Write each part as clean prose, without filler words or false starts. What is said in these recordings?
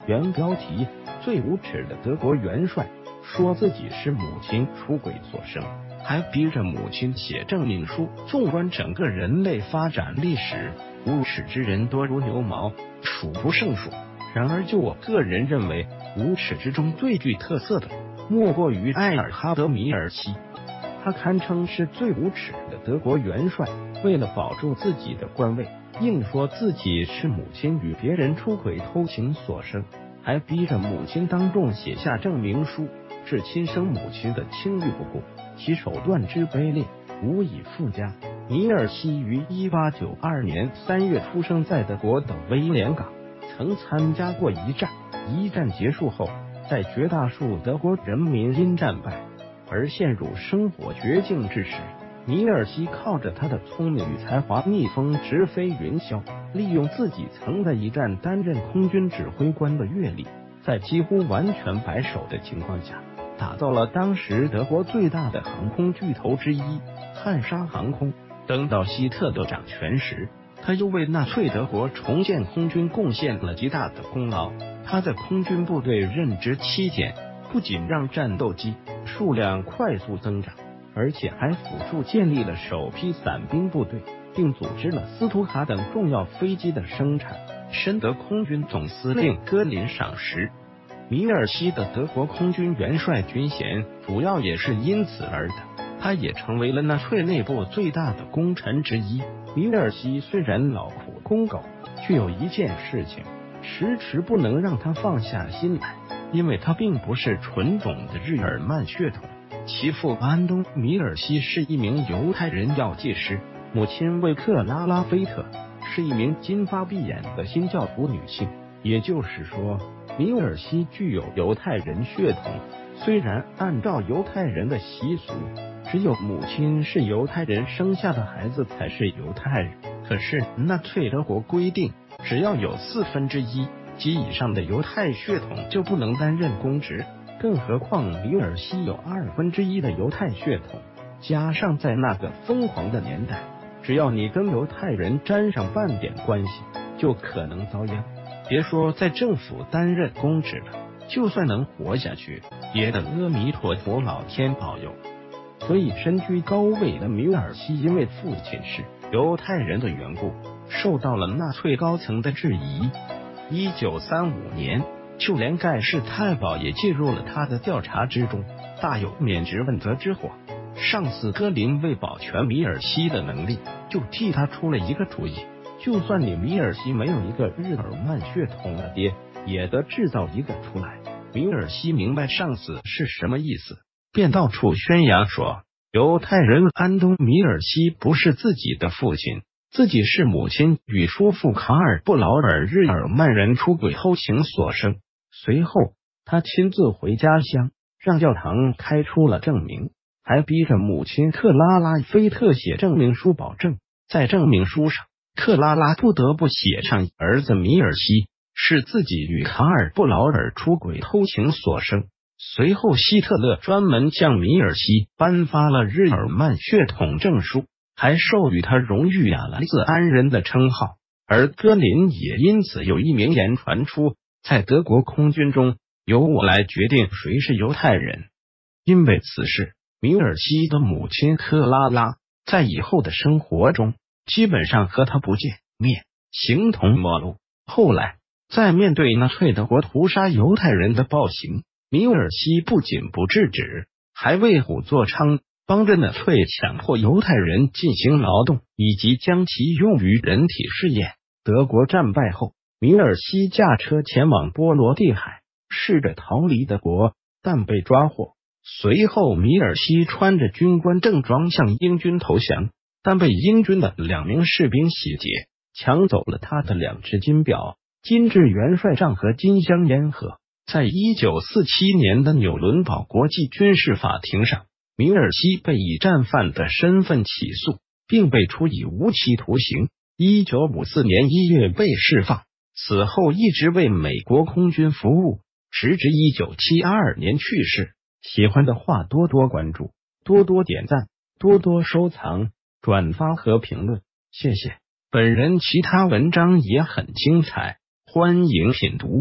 原标题：最无耻的德国元帅，说自己是母亲出轨所生，还逼着母亲写证明书。纵观整个人类发展历史，无耻之人多如牛毛，数不胜数。然而就我个人认为，无耻之中最具特色的，莫过于艾尔哈德·米尔希。他堪称是最无耻的德国元帅，为了保住自己的官位，硬说自己是母亲与别人出轨偷情所生，还逼着母亲当众写下证明书，置亲生母亲的清誉不顾，其手段之卑劣，无以复加。米尔希于1892年3月出生在德国的威廉港，曾参加过一战。一战结束后，在绝大数德国人民因战败而陷入生活绝境之时，米尔希靠着他的聪明与才华逆风直飞云霄，利用自己曾在一战担任空军指挥官的阅历，在几乎完全白手的情况下，打造了当时德国最大的航空巨头之一汉莎航空。等到希特勒掌权时，他又为纳粹德国重建空军贡献了极大的功劳。他在空军部队任职期间，不仅让战斗机数量快速增长，而且还辅助建立了首批伞兵部队，并组织了斯图哈等重要飞机的生产，深得空军总司令戈林赏识。米尔希的德国空军元帅军衔主要也是因此而得，他也成为了纳粹内部最大的功臣之一。米尔希虽然劳苦功高，却有一件事情迟迟不能让他放下心来，因为他并不是纯种的日耳曼血统。其父安东·米尔希是一名犹太人药剂师，母亲为克拉拉·菲特是一名金发碧眼的新教徒女性。也就是说，米尔希具有犹太人血统。虽然按照犹太人的习俗，只有母亲是犹太人生下的孩子才是犹太人，可是纳粹德国规定，只要有1/4及以上的犹太血统就不能担任公职，更何况米尔希有1/2的犹太血统，加上在那个疯狂的年代，只要你跟犹太人沾上半点关系，就可能遭殃。别说在政府担任公职了，就算能活下去，也得阿弥陀佛老天保佑。所以身居高位的米尔希因为父亲是犹太人的缘故，受到了纳粹高层的质疑。1935年，就连盖世太保也介入了他的调查之中，大有免职问责之祸。上司戈林为保全米尔希的能力，就替他出了一个主意，就算你米尔希没有一个日耳曼血统的爹，也得制造一个出来。米尔希明白上司是什么意思，便到处宣扬说，犹太人安东·米尔希不是自己的父亲，自己是母亲与叔父卡尔·布劳尔日耳曼人出轨偷情所生。随后他亲自回家乡，让教堂开出了证明，还逼着母亲克拉拉·菲特写证明书保证。在证明书上，克拉拉不得不写上儿子米尔希是自己与卡尔·布劳尔出轨偷情所生。随后希特勒专门向米尔希颁发了日耳曼血统证书，还授予他荣誉亚莱兹安人的称号。而戈林也因此有一名言传出，在德国空军中，由我来决定谁是犹太人。因为此事，米尔希的母亲克拉拉在以后的生活中基本上和他不见面，形同陌路。后来在面对纳粹德国屠杀犹太人的暴行，米尔希不仅不制止，还为虎作伥，帮着纳粹强迫犹太人进行劳动，以及将其用于人体试验。德国战败后，米尔希驾车前往波罗的海，试着逃离德国，但被抓获。随后米尔希穿着军官正装向英军投降，但被英军的2名士兵洗劫，抢走了他的2只金表、金质元帅杖和金镶烟盒。在1947年的纽伦堡国际军事法庭上，米尔希被以战犯的身份起诉，并被处以无期徒刑。1954年1月被释放，此后一直为美国空军服务，直至1972年去世。喜欢的话多多关注，多多点赞，多多收藏、转发和评论，谢谢。本人其他文章也很精彩，欢迎品读。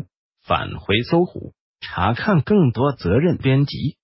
返回搜狐，查看更多责任编辑。